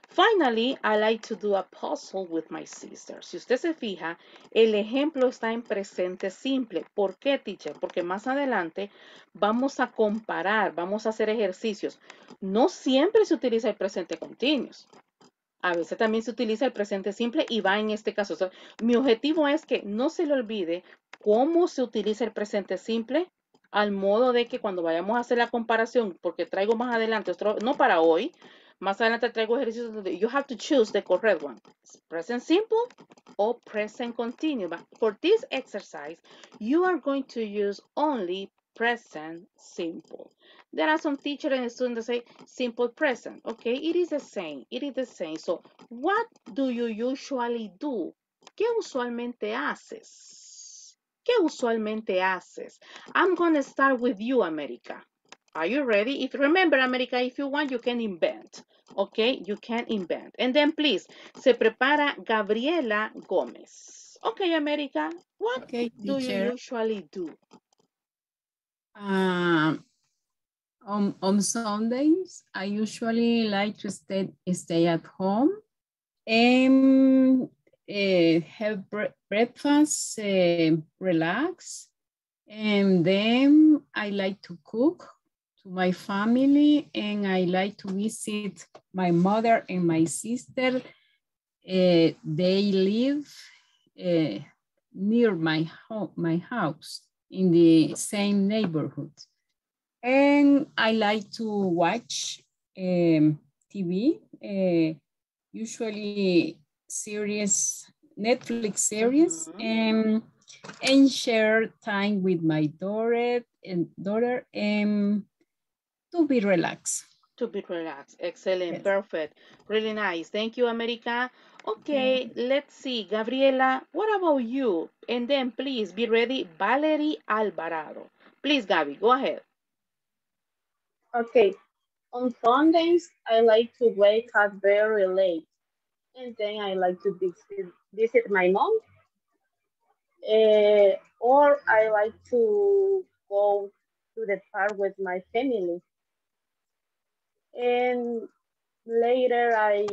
Finally, I like to do a puzzle with my sister. Si usted se fija, el ejemplo está en presente simple. ¿Por qué, teacher? Porque más adelante vamos a comparar, vamos a hacer ejercicios. No siempre se utiliza el presente continuous. A veces también se utiliza el presente simple y va en este caso. So, mi objetivo es que no se le olvide cómo se utiliza el presente simple, al modo de que cuando vayamos a hacer la comparación, porque traigo más adelante, otro, no para hoy, más adelante traigo ejercicios donde you have to choose the correct one. Present simple or present continuous. But for this exercise, you are going to use only present simple. There are some teachers and students that say simple present. Okay, it is the same. It is the same. So, what do you usually do? ¿Qué usualmente haces? ¿Qué usualmente haces? I'm going to start with you, America. Are you ready? If remember, America, if you want, you can invent. Okay, you can invent. And then, please, se prepara Gabriela Gómez. Okay, America, what Okay, do you teacher. usually do? Um, on, on Sundays, I usually like to stay, stay at home and uh, have bre breakfast, uh, relax, and then I like to cook to my family, and I like to visit my mother and my sister. Uh, they live uh, near my home, my house in the same neighborhood. And I like to watch um, T V, uh, usually series, Netflix series, mm-hmm. and, and share time with my daughter and daughter and to be relaxed. To be relaxed. Excellent. Yes. Perfect. Really nice. Thank you, America. Okay, mm-hmm. Let's see. Gabriela, what about you? And then please be ready, Valerie Alvarado. Please, Gabby, go ahead. Okay. On Sundays, I like to wake up very late. And then I like to visit, visit my mom. Uh, or I like to go to the park with my family. And later I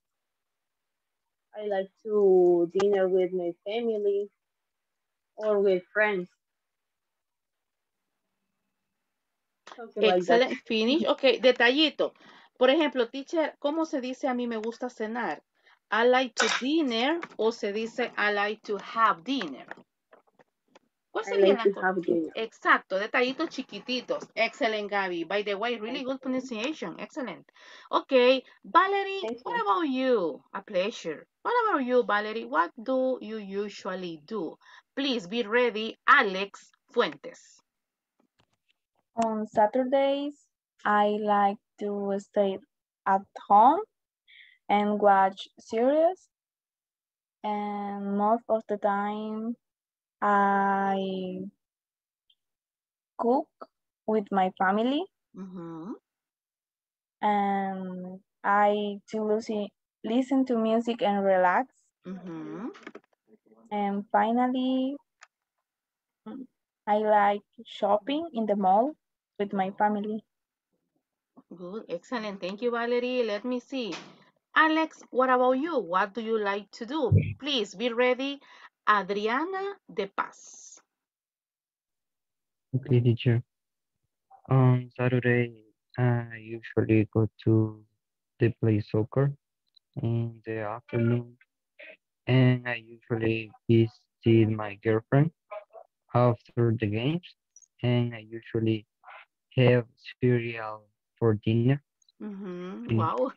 I like to dinner with my family or with friends. Something Excellent. Like Finish. Ok, detallito. Por ejemplo, teacher, ¿cómo se dice a mí me gusta cenar? I like to dinner o se dice I like to have dinner. ¿Cuál sería like la Exacto, detallitos chiquititos. Excellent, Gaby. By the way, really good pronunciation. Excellent. Okay, Valerie, Thank what you. about you? A pleasure. What about you, Valerie? What do you usually do? Please be ready, Alex Fuentes. On Saturdays, I like to stay at home and watch series. And most of the time, I cook with my family. Mm-hmm. And I to listen, listen to music and relax. Mm-hmm. And finally, I like shopping in the mall with my family. Good, excellent. Thank you, Valerie. Let me see. Alex, what about you? What do you like to do? Please be ready. Adriana De Paz. Okay, teacher. On Saturday, I usually go to the play soccer in the afternoon, and I usually visit my girlfriend after the games, and I usually have cereal for dinner. Mm-hmm. Wow.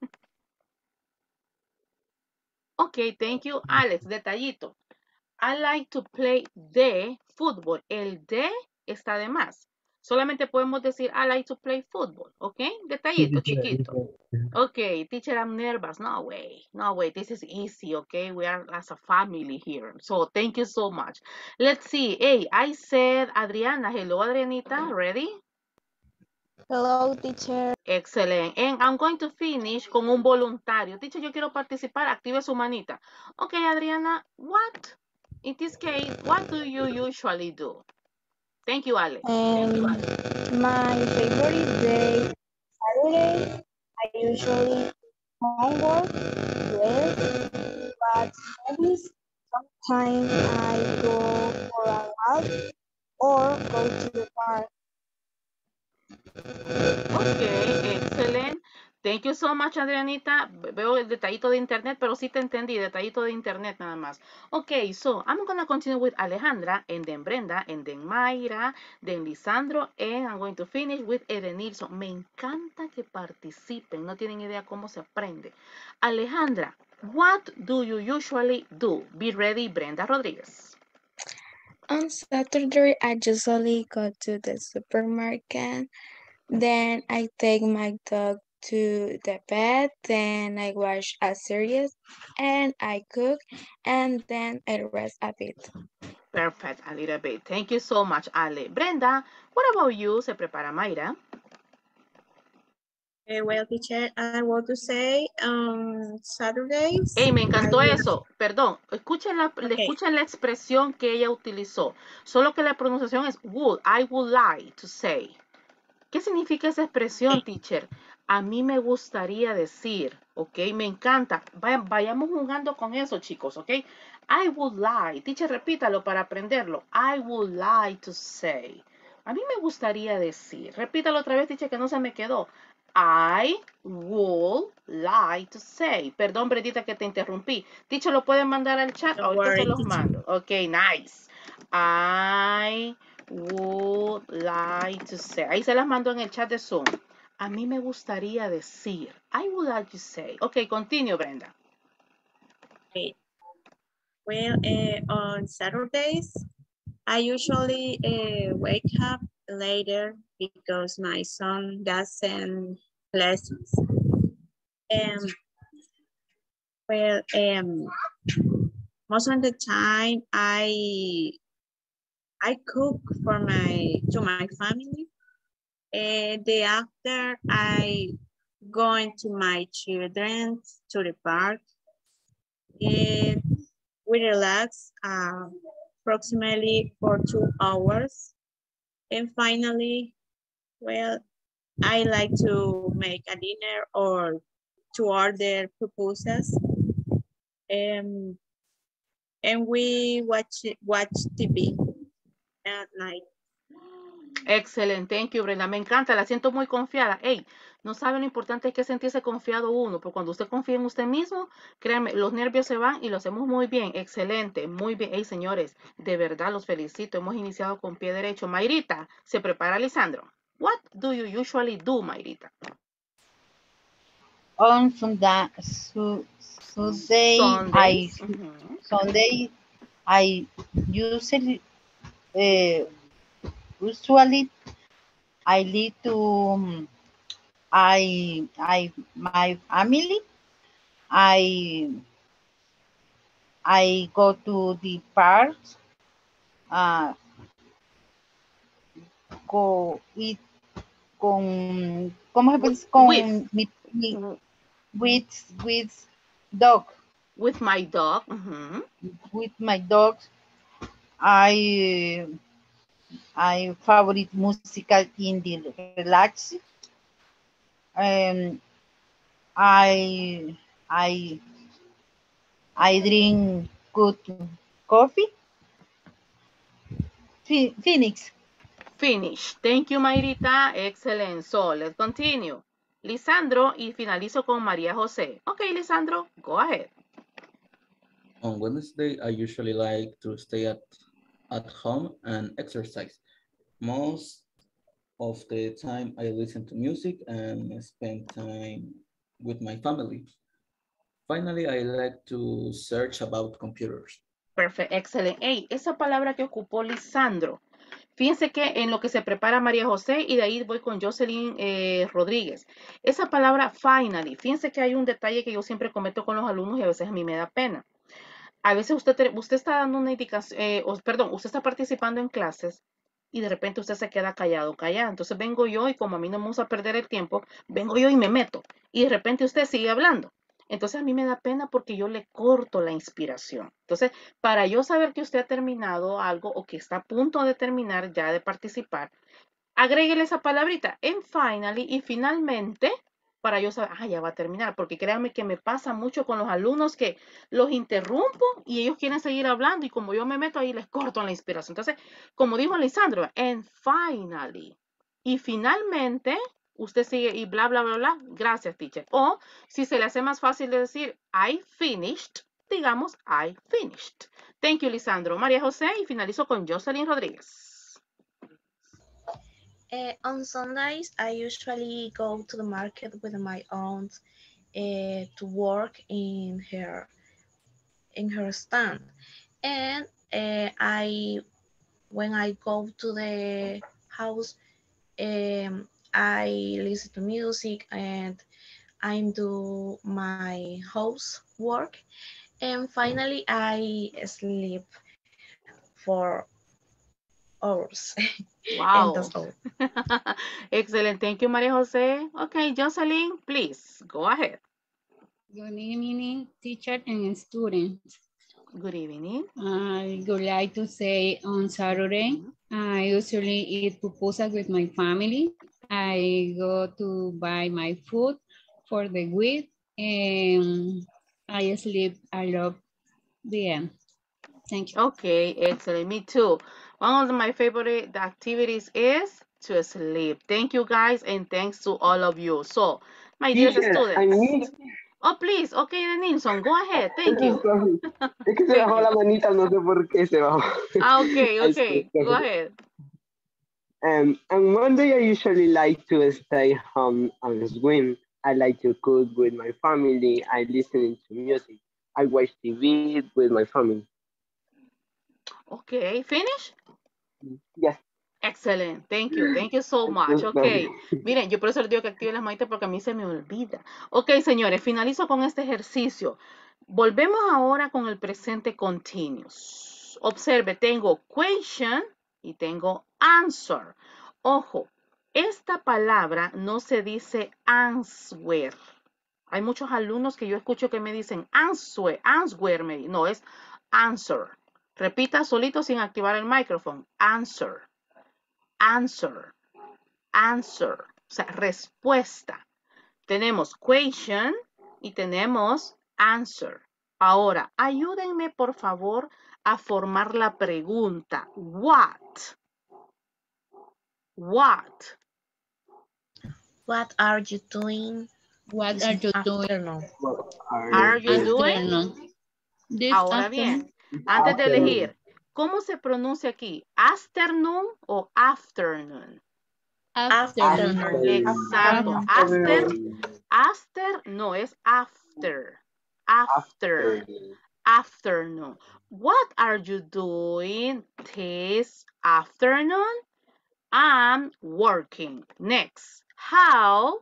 Okay, thank you, Alex. Detallito. I like to play the football. El de está de más. Solamente podemos decir I like to play football. ¿Ok? Detallito, chiquito. Okay, teacher, I'm nervous. No way. No way. This is easy, okay? We are as a family here. So thank you so much. Let's see. Hey, I said Adriana. Hello, Adrianita. Ready? Hello, teacher. Excellent. And I'm going to finish con un voluntario. Teacher, yo quiero participar. Active su manita. Okay, Adriana, what? In this case, what do you usually do? Thank you, Alex. Um, Thank you, Alex. My favorite day, Saturday, I usually homework, yes, but movies, sometimes I go for a walk or go to the park. Ok, excelente. Thank you so much, Adrianita. Veo el detallito de internet, pero sí te entendí, detallito de internet nada más. Ok, so I'm going to continue with Alejandra, and then Brenda, and then Mayra, then Lisandro, and I'm going to finish with Edenilson. Me encanta que participen, no tienen idea cómo se aprende. Alejandra, what do you usually do? Be ready, Brenda Rodriguez. On Saturday, I usually go to the supermarket. Then I take my dog to the bed. Then I watch a series and I cook and then I rest a bit. Perfect, a little bit. Thank you so much, Ale. Brenda, what about you? Se prepara Mayra. Eh, well, teacher, I want to say um, Saturdays. Hey, me encantó I, eso. Perdón, escuchen la, okay. escuchen la expresión que ella utilizó. Solo que la pronunciación es would. I would like to say. ¿Qué significa esa expresión, Okay. teacher? A mí me gustaría decir, ¿ok? Me encanta. Vaya, vayamos jugando con eso, chicos, ¿ok? I would like. Teacher, repítalo para aprenderlo. I would like to say. A mí me gustaría decir. Repítalo otra vez, teacher, que no se me quedó. I would like to say. Perdón, Bredita, que te interrumpí. Teacher, ¿lo pueden mandar al chat? Don't Ahorita worry, se los teacher. mando. Ok, nice. I would like to say. Ahí se las mando en el chat de Zoom. A mí me gustaría decir. I would like to say. Ok, continue, Brenda. Okay. Well, uh, on Saturdays, I usually uh, wake up later because my son doesn't lessons. Um, well, um, most of the time I I cook for my to my family. And the after I going to my children to the park. And we relax uh, approximately for two hours. And finally, well, I like to make a dinner or to order pupusas. Um, and we watch watch T V at night. Excelente, thank you, Brenda. Me encanta, la siento muy confiada. Hey, no sabe lo importante es que sentirse confiado uno, porque cuando usted confía en usted mismo, créanme, los nervios se van y lo hacemos muy bien. Excelente, muy bien. Hey, señores, de verdad los felicito. Hemos iniciado con pie derecho. Mayrita, se prepara Lisandro. What do you usually do, Mayrita? On Sunday, su, Sunday, I Sundays. Mhm. Sunday, I usually uh, usually I lead to um, I I my family. I I go to the park. Uh, go eat con ¿cómo se With, dice? Con with, mi, mi with with dog. with my dog. Mhm. With my dog. I I favorite musical in the relax. Um, I I I drink good coffee. Phoenix. Finish. Thank you, Mayrita. Excellent. So, let's continue. Lisandro, y finalizo con María José. Okay, Lisandro, go ahead. On Wednesday, I usually like to stay at, at home and exercise. Most of the time, I listen to music and spend time with my family. Finally, I like to search about computers. Perfect, excellent. Hey, esa palabra que ocupó Lisandro. Fíjense que en lo que se prepara María José y de ahí voy con Jocelyn eh, Rodríguez. Esa palabra finally, fíjense que hay un detalle que yo siempre cometo con los alumnos y a veces a mí me da pena. A veces usted, usted está dando una indicación, eh, o, perdón, usted está participando en clases y de repente usted se queda callado, callado. Entonces vengo yo y como a mí no me gusta perder el tiempo, vengo yo y me meto. Y de repente usted sigue hablando. Entonces a mí me da pena porque yo le corto la inspiración. Entonces, para yo saber que usted ha terminado algo o que está a punto de terminar ya de participar, agréguele esa palabrita en finally y finalmente para yo saber, ah, ya va a terminar, porque créanme que me pasa mucho con los alumnos que los interrumpo y ellos quieren seguir hablando y como yo me meto ahí les corto la inspiración. Entonces, como dijo Lisandro, and finally, y finalmente, usted sigue y bla, bla, bla, bla, gracias, teacher. O si se le hace más fácil de decir, I finished, digamos, I finished. Thank you, Lisandro. María José, y finalizo con Jocelyn Rodríguez. Uh, on Sundays, I usually go to the market with my aunt uh, to work in her in her stand, and uh, I when I go to the house, um, I listen to music and I do my housework, and finally I sleep for hours. And Wow. that's all. Excellent. Thank you, María José. Okay, Jocelyn, please go ahead. Good evening, teacher and students. Good evening. I would like to say on Saturday, I usually eat pupusas with my family. I go to buy my food for the week and I sleep a lot. The end. Thank you. Okay, excellent. Me too. One of my favorite activities is to sleep. Thank you, guys, and thanks to all of you. So, my dear Teacher, I students. need. Oh, please. Okay, Nilsson, go ahead. Thank you. Es que se Thank bajó you. la manita, no sé por qué se bajó. Ah, okay, I okay. see. Go ahead. Um, on Monday, I usually like to stay home and swim. I like to cook with my family. I listen to music. I watch T V with my family. Okay, finish? Yes. Excellent. Thank you. Thank you so much. Ok. Miren, yo por eso les digo que activen las manitas porque a mí se me olvida. Ok, señores, finalizo con este ejercicio. Volvemos ahora con el presente continuous. Observe, tengo question y tengo answer. Ojo, esta palabra no se dice answer. Hay muchos alumnos que yo escucho que me dicen answer, answer, me- no, es answer. Repita solito sin activar el micrófono. Answer. Answer, answer, o sea, respuesta. Tenemos question y tenemos answer. Ahora, ayúdenme por favor a formar la pregunta. What? What? What are you doing? What this are you doing? afternoon? Are you doing? Afternoon. This Ahora afternoon. bien, antes de elegir, ¿cómo se pronuncia aquí? ¿Afternoon o afternoon? Afternoon. Exacto. After, after no es after. After. Afternoon. What are you doing this afternoon? I'm working. Next. How?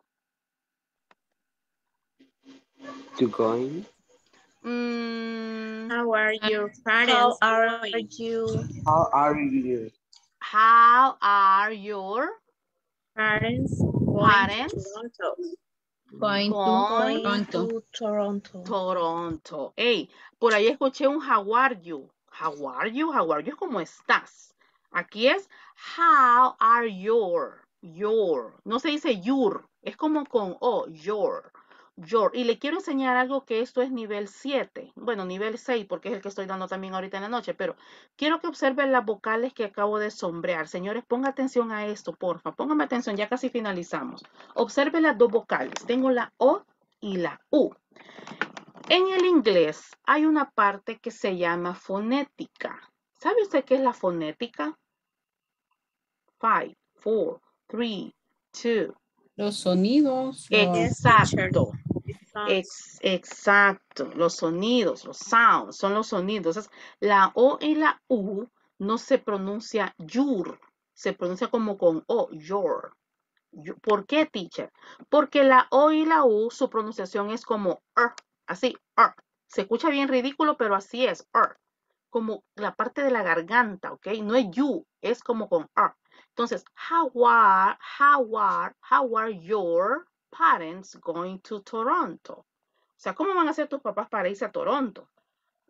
To going? Mm, How are your parents How are doing? you? How are you? how are your Parents going parents to Toronto. Going to going Going Toronto. to Toronto. Toronto? Hey, por ahí escuché un how are you. How are you? How are you? ¿Cómo estás? Aquí es how are your, your. No se dice your, es como con o, your, your. Y le quiero enseñar algo que esto es nivel siete. Bueno, nivel seis porque es el que estoy dando también ahorita en la noche, pero quiero que observen las vocales que acabo de sombrear. Señores, pongan atención a esto, porfa. Pónganme atención, ya casi finalizamos. Observen las dos vocales. Tengo la O y la U. En el inglés hay una parte que se llama fonética. ¿Sabe usted qué es la fonética? Five, four, three, two. Los sonidos. Los... Exacto. Ex, exacto. Los sonidos, los sounds, son los sonidos. Entonces, la O y la U no se pronuncia your, se pronuncia como con O, your. ¿Por qué, teacher? Porque la O y la U, su pronunciación es como er, así, er. Se escucha bien ridículo, pero así es, er. Como la parte de la garganta, ¿ok? No es you, es como con er. Entonces, how are, how are, how are your parents going to Toronto? O sea, ¿cómo van a hacer tus papás para irse a Toronto?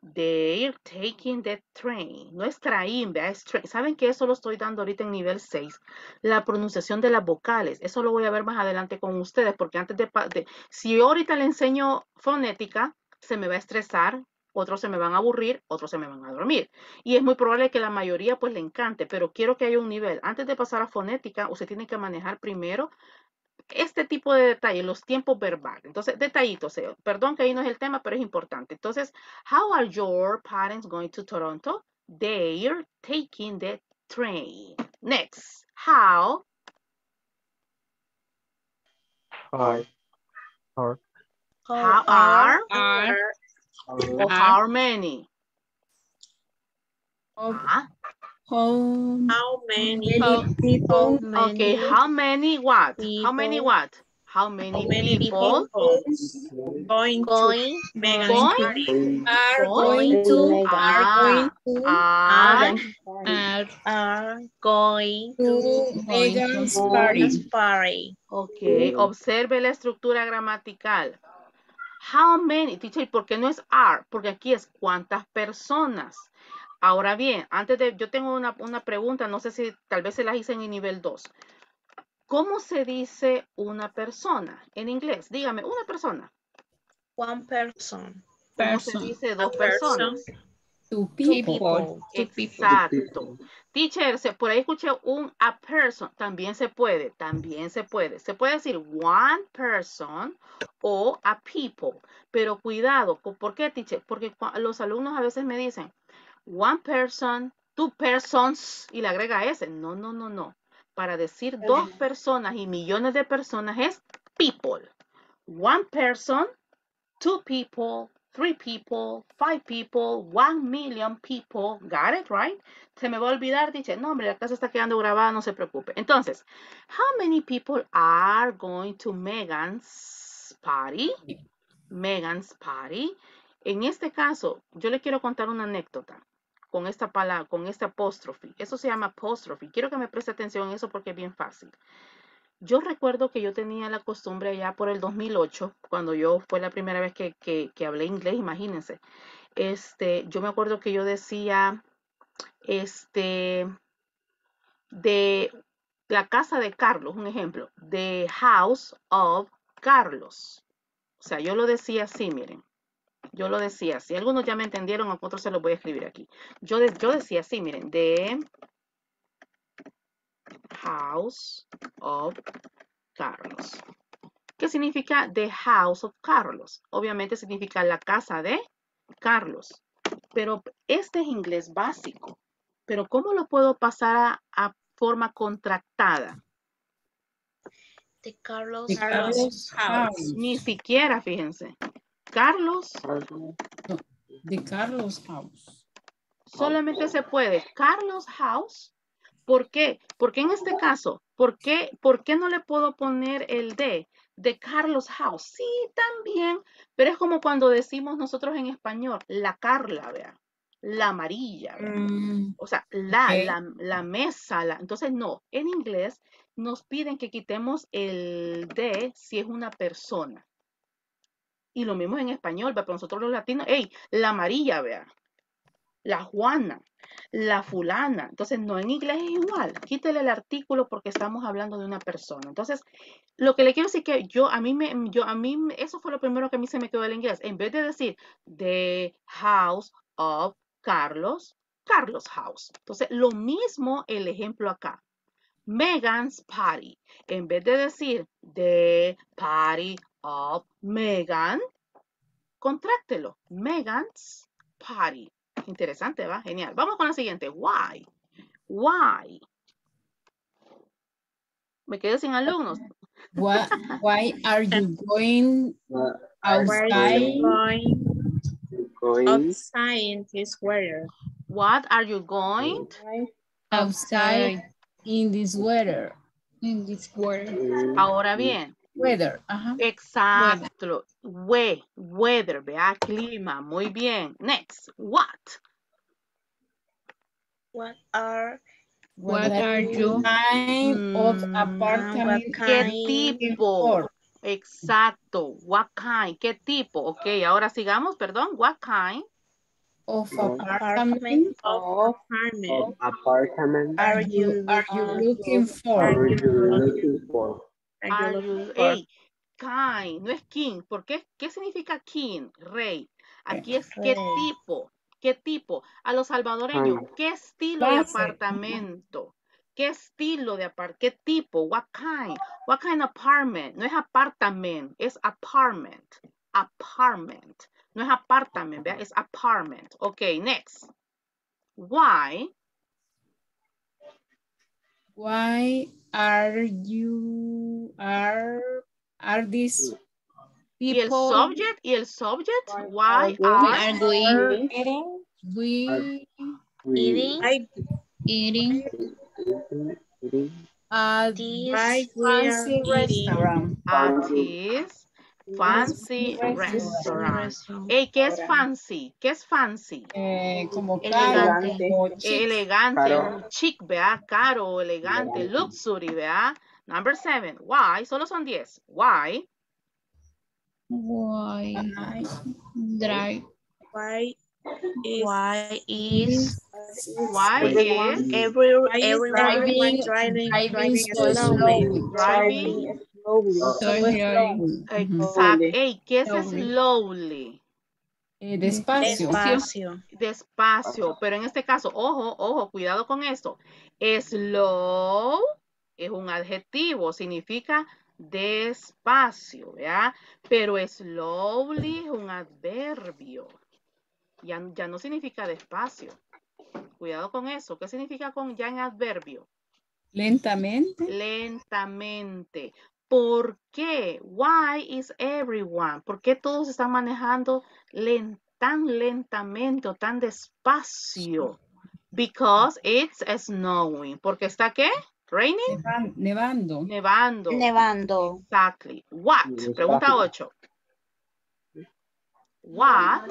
They're taking the train. No es train, ¿verdad? Es train. ¿Saben que eso lo estoy dando ahorita en nivel seis? La pronunciación de las vocales. Eso lo voy a ver más adelante con ustedes, porque antes de, de si yo ahorita le enseño fonética, se me va a estresar, otros se me van a aburrir, otros se me van a dormir. Y es muy probable que la mayoría pues le encante, pero quiero que haya un nivel. Antes de pasar a fonética, usted tiene que manejar primero este tipo de detalles, los tiempos verbales. Entonces, detallitos, eh, perdón que ahí no es el tema, pero es importante. Entonces, how are your parents going to Toronto? They're taking the train. Next, how? Are, are, How are? Are, O are, how many? of, Ah, how How many How, many people how okay, many how many what? How many people what? How many many people people going to going Megan's going? party? are Going? going to, Megan. are going Ah, to, are Megan's party. are are going to to Megan's Going party. Megan's party. ok, observe la estructura gramatical. How many, teacher, ¿por qué no es are? Porque aquí es cuántas personas. Ahora bien, antes de, yo tengo una, una pregunta, no sé si tal vez se las hice en el nivel dos. ¿Cómo se dice una persona en inglés? Dígame, una persona. One person. ¿Cómo se Person. dice A dos person. personas? Two Two people. people. Two people. Exacto. Teacher, se- por ahí escuché un a person. También se puede, también se puede. Se puede decir one person o a people. Pero cuidado, ¿por qué, teacher? Porque cua- los alumnos a veces me dicen one person, two persons y le agrega ese. No, no, no, no. Para decir dos personas y millones de personas es people. One person, two people, three people, five people, one million people. Got it, right? Se me va a olvidar, dice, no, hombre, la clase está quedando grabada, no se preocupe. Entonces, how many people are going to Megan's party? Megan's party. En este caso, yo le quiero contar una anécdota con esta palabra, con este apóstrofe. Eso se llama apóstrofe. Quiero que me preste atención en eso porque es bien fácil. Yo recuerdo que yo tenía la costumbre allá por el dos mil ocho, cuando yo fue la primera vez que, que, que hablé inglés, imagínense. Este, yo me acuerdo que yo decía, este, de la casa de Carlos, un ejemplo, the house of Carlos. O sea, yo lo decía así, miren. Yo lo decía así. Algunos ya me entendieron, a otros se los voy a escribir aquí. Yo, de, yo decía así, miren, the house of Carlos. ¿Qué significa the house of Carlos? Obviamente significa la casa de Carlos. Pero este es inglés básico. Pero ¿cómo lo puedo pasar a, a forma contractada? The Carlos, The Carlos house. Ni siquiera, fíjense. Carlos. The Carlos house. Solamente se puede Carlos house. ¿Por qué? Porque en este caso, ¿por qué, ¿por qué no le puedo poner el de? De Carlos House. Sí, también, pero es como cuando decimos nosotros en español, la Carla, vea, la amarilla, vea. Mm, O sea, la, okay. la, la mesa, la. Entonces, no, en inglés nos piden que quitemos el de si es una persona. Y lo mismo en español, vea, pero nosotros los latinos, hey, la amarilla, vea. La Juana, la fulana. Entonces, no, en inglés es igual. Quítele el artículo porque estamos hablando de una persona. Entonces, lo que le quiero decir que yo, a mí, me, yo, a mí, eso fue lo primero que a mí se me quedó el inglés. En vez de decir the house of Carlos, Carlos House. Entonces, lo mismo el ejemplo acá. Megan's party. En vez de decir the party of Megan, contráctelo. Megan's party. Interesante, ¿va? Genial. Vamos con la siguiente. Why? Why? Me quedé sin alumnos. What, why are you going outside? Why are you going outside this weather? What are you going? Outside in this weather. In this weather. Ahora bien. Weather. Ajá. Exacto. We, weather, vea, clima. Muy bien. Next. What? What are What, what are you kind of mm, apartment? ¿Qué tipo? Exacto. What kind? ¿Qué tipo? Ok, ahora sigamos, perdón. What kind? of Of apartment Of of apartment. apartment are Are you you are you looking looking for? are you looking for? Are you Are looking you, for? hey, kind, no es king. ¿Por qué? ¿Qué significa king? Rey. Aquí es qué Rey. tipo, qué tipo. A los salvadoreños, Kind. ¿qué estilo de Clase. apartamento? ¿Qué estilo de apartamento? ¿Qué tipo? What kind? What kind of apartment? No es apartment, es apartment. Apartment. No es apartment, ¿vea? Es apartment. Ok, next. Why? Why are you are are these Y el people subject, y el subject, why Why are Are we are eating? we We Eating I, Eating eating, eating at this why we are fancy eating restaurant? at fancy his fancy Restaurant. restaurant? restaurant. Hey, ¿qué es fancy? ¿Qué es fancy? Eh, como caro, Elegante. como chic. Elegante, caro. chic, vea, caro, elegante, luxury, vea. Number seven, why? Solo son diez. Why? why Ay, drive why is Why is is Why everyone is every why is everyone everyone driving driving driving driving so slowly? slowly? driving? driving slowly? Uh, So slowly? slowly. Ujú. Exacto. Slowly. Hey, ¿qué es Slowly. slowly? Eh, despacio. despacio. Despacio, pero en este caso, ojo, ojo, cuidado con esto. Slow es un adjetivo, significa despacio, ¿ya? Pero slowly es un adverbio. Ya, ya no significa despacio. Cuidado con eso. ¿Qué significa con ya en adverbio? Lentamente. Lentamente. ¿Por qué? Why is everyone? ¿Por qué todos están manejando lent tan lentamente o tan despacio? Because it's snowing. ¿Porque está qué? Raining? Nevan- nevando. Nevando. Nevando. Exactly. What? Despacio. Pregunta ocho. What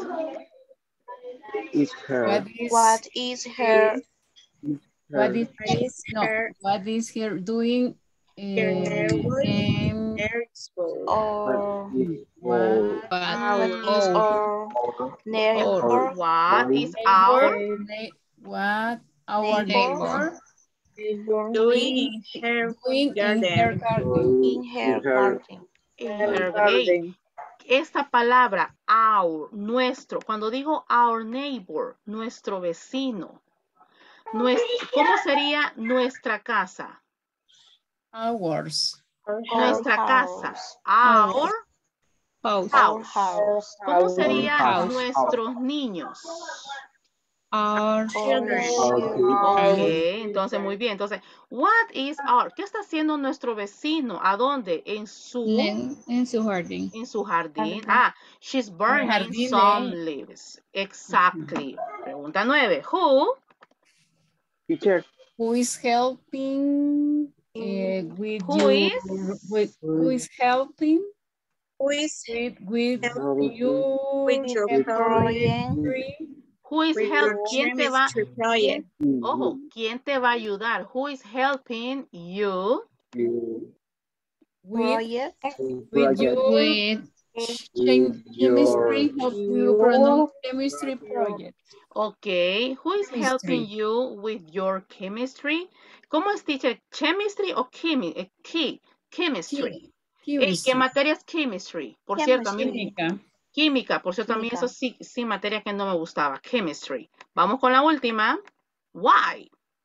is her. What is What is her what is What is no her what is her doing? her Um, work? um, Her school? or What is what But what Our is oh our our, neighbor or what is neighbor, our ne- what our neighbor neighbor doing in her doing in her garden? garden? in her in her garden? in her hey, esta palabra our, nuestro, cuando digo our neighbor, nuestro vecino, nuestro, ¿cómo sería nuestra casa? Ours. Nuestra Our casa. house. Our house. Our house. house. ¿Cómo Our sería house. nuestros niños? Our Our Children. Ok, children. entonces muy bien. Entonces, what is our? ¿Qué está haciendo nuestro vecino? ¿A dónde? En su En, en su jardín. en su jardín. Jardín. Ah, she's burning jardín some de- leaves. Exactly. Pregunta nueve. Who? Teacher. Who is helping uh, with Who you? is? With who is helping Who is with with helping you? with your Project. chemistry? Who is with help? your ¿Quién te va? chemistry project? ¿Quién, ojo, ¿quién te va a ayudar? Who is helping you? You, With Project. with project. your With chem- With chemistry. your How do you pronounce chemistry project? Okay. Who is Chemistry. helping you with your chemistry? ¿Cómo es, teacher? ¿Chemistry o chemi eh, chi- chemistry? Chem- Ey, ¿qué Chemistry. materia es chemistry? Por cierto, a mí Química. química, por cierto, a mí Química. eso sí, sí, materia que no me gustaba. Chemistry. Vamos con la última. Why?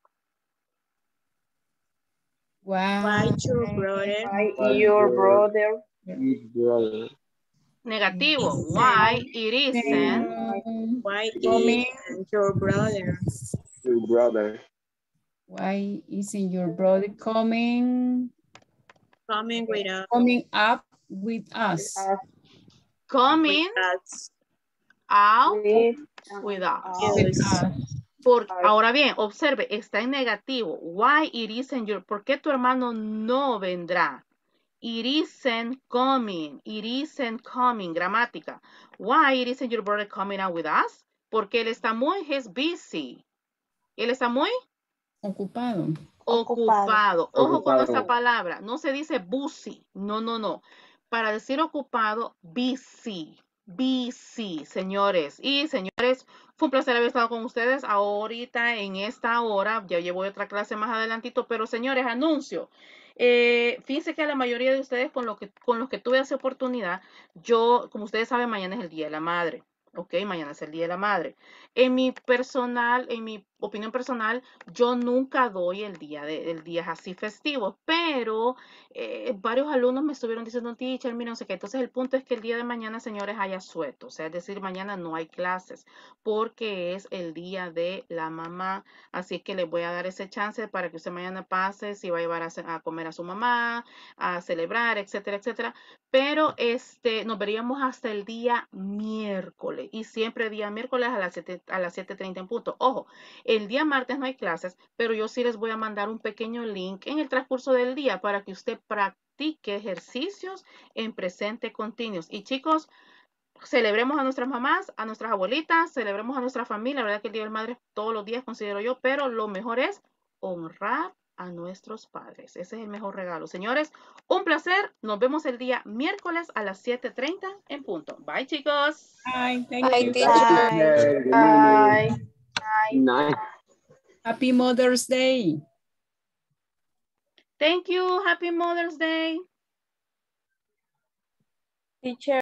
Why Why? your brother Why your brother His brother. Negativo. Isn't. Why it isn't? Um, why Coming. isn't your brother Your brother. Why isn't your brother coming coming with us? coming up with us? us Coming With us. out with with us. With Yes. us. Por, ahora bien, observe, está en negativo. Why it isn't your, ¿por qué tu hermano no vendrá? It isn't coming, it isn't coming, gramática. Why it isn't your brother coming out with us? Porque él está muy, he's busy. Él está muy Ocupado. ocupado. Ojo con Ocupado. esa palabra, no se dice busy, no, no, no. Para decir ocupado, busy. busy, señores. Y señores, fue un placer haber estado con ustedes ahorita en esta hora. Ya llevo otra clase más adelantito, pero señores, anuncio. Eh, fíjense que a la mayoría de ustedes con, lo que, con los que tuve esa oportunidad, yo, como ustedes saben, mañana es el Día de la Madre. Ok, mañana es el Día de la Madre. En mi personal, en mi opinión personal, yo nunca doy el día de el día así festivos, pero eh, varios alumnos me estuvieron diciendo, teacher, mira, no sé qué. Entonces el punto es que el día de mañana, señores, haya suelto. O sea, es decir, mañana no hay clases porque es el día de la mamá. Así que les voy a dar ese chance para que usted mañana pase, si va a llevar a, a comer a su mamá, a celebrar, etcétera, etcétera. Pero este, nos veríamos hasta el día miércoles y siempre día miércoles a las siete, a las siete treinta en punto. Ojo, el día martes no hay clases, pero yo sí les voy a mandar un pequeño link en el transcurso del día para que usted practique ejercicios en presente continuos. Y chicos, celebremos a nuestras mamás, a nuestras abuelitas, celebremos a nuestra familia. La verdad que el Día de la Madre todos los días considero yo, pero lo mejor es honrar a nuestros padres. Ese es el mejor regalo. Señores, un placer. Nos vemos el día miércoles a las siete treinta en punto. Bye, chicos. Bye, thank Bye, you. teacher. Good evening. Bye. Night. Happy Mother's Day. Thank you. Happy Mother's Day. Teacher.